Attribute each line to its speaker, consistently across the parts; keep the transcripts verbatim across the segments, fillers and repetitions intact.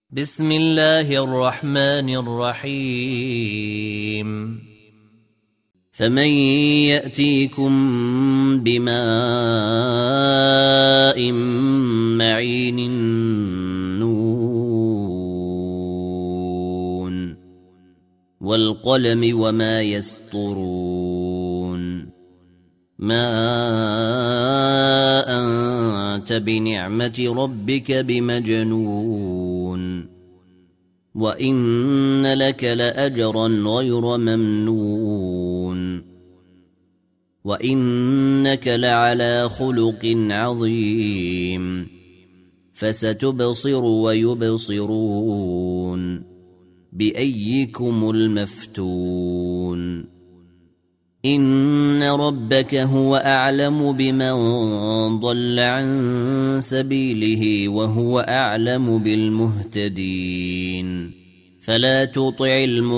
Speaker 1: بسم الله الرحمن الرحيم فمن يأتيكم بماء معين نون والقلم وما يسطرون ما أنت بنعمة ربك بمجنون وإن لك لأجرا غير ممنون وإنك لعلى خلق عظيم فستبصر ويبصرون بأيكم المفتون إن ربك هو أعلم بمن ضل عن سبيله وهو أعلم بالمهتدين فلا تطع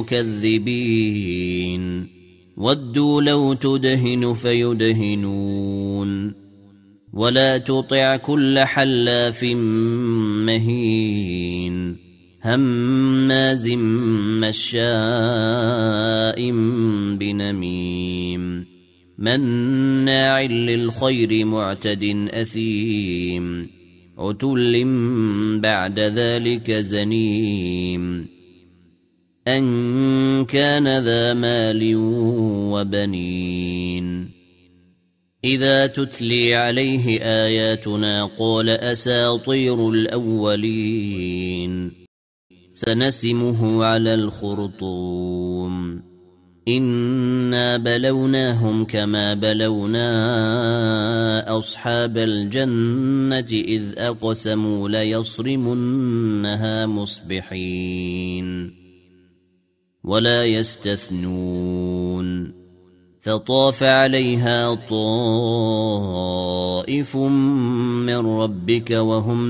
Speaker 1: المكذبين ودوا لو تدهن فيدهنون ولا تطع كل حلاف مهين هماز مشاء بنميم مناع للخير معتد أثيم عتل بعد ذلك زنيم أن كان ذا مال وبنين إذا تتلي عليه آياتنا قال أساطير الأولين سنسمه على الخرطوم إنا بلوناهم كما بلونا أصحاب الجنة إذ أقسموا ليصرمنها مصبحين ولا يستثنون فطاف عليها طائف من ربك وهم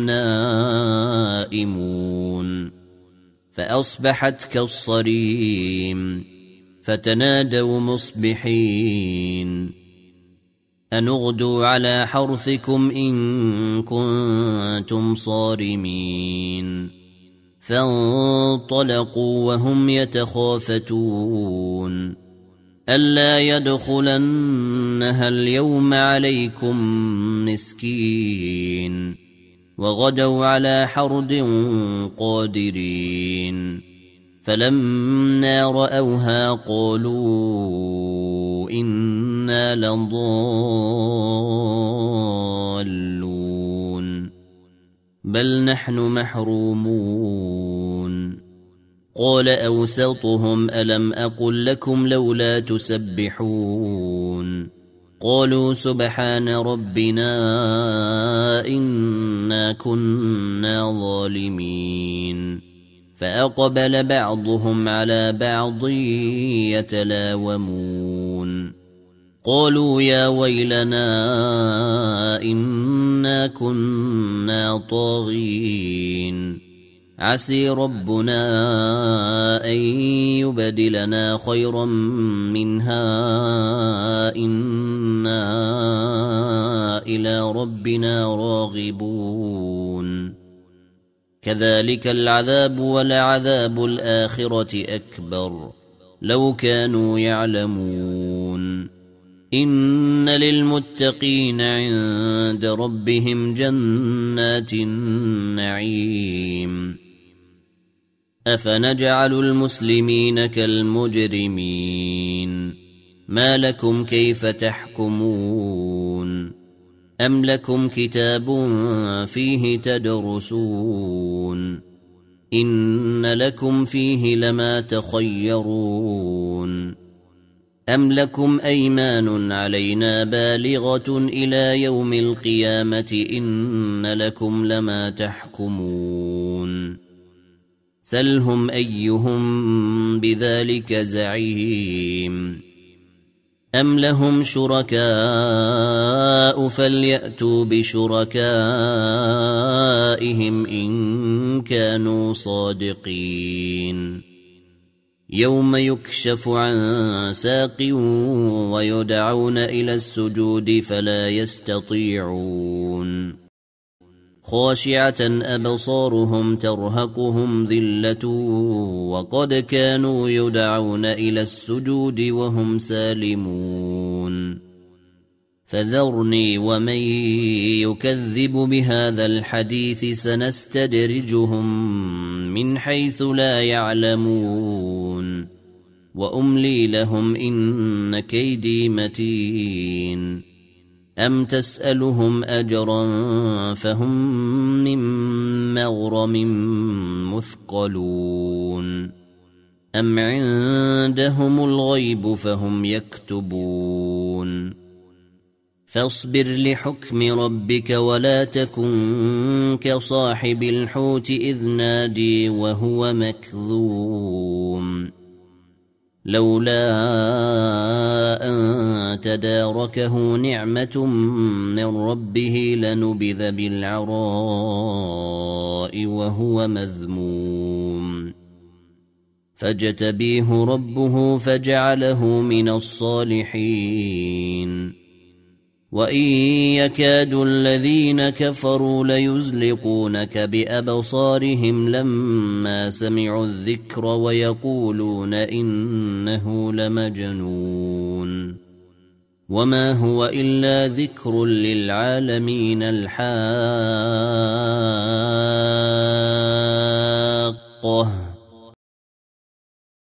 Speaker 1: نائمون فأصبحت كالصريم فتنادوا مصبحين أن اغدوا على حرثكم إن كنتم صارمين فانطلقوا وهم يتخافتون ألا يدخلنها اليوم عليكم مسكين وغدوا على حرد قادرين فلما رأوها قالوا إنا لضالون بل نحن محرومون قال أوسطهم ألم أقل لكم لولا تسبحون قالوا سبحان ربنا إنا كنا ظالمين فأقبل بعضهم على بعض يتلاومون قالوا يا ويلنا إنا كنا طاغين عسي ربنا أن يبدلنا خيرا منها إنا إلى ربنا راغبون كذلك العذاب ولعذاب الآخرة أكبر لو كانوا يعلمون إن للمتقين عند ربهم جنات النعيم أفنجعل المسلمين كالمجرمين ما لكم كيف تحكمون أم لكم كتاب فيه تدرسون إن لكم فيه لما تخيرون أم لكم أيمان علينا بالغة إلى يوم القيامة إن لكم لما تحكمون سلهم أيهم بذلك زعيم أم لهم شركاء فليأتوا بشركائهم إن كانوا صادقين يوم يكشف عن ساق ويدعون إلى السجود فلا يستطيعون خاشعة أبصارهم ترهقهم ذلة وقد كانوا يدعون إلى السجود وهم سالمون فذرني ومن يكذب بهذا الحديث سنستدرجهم من حيث لا يعلمون وأملي لهم إن كيدي متين أم تسألهم أجرا فهم من مغرم مثقلون أم عندهم الغيب فهم يكتبون فاصبر لحكم ربك ولا تكن كصاحب الحوت إذ نادي وهو مكذوم لولا أن تداركه نعمة من ربه لنبذ بالعراء وهو مذموم فاجتبيه ربه فجعله من الصالحين وإن يكاد الذين كفروا ليزلقونك بأبصارهم لما سمعوا الذكر ويقولون إنه لمجنون وما هو إلا ذكر للعالمين الحاقة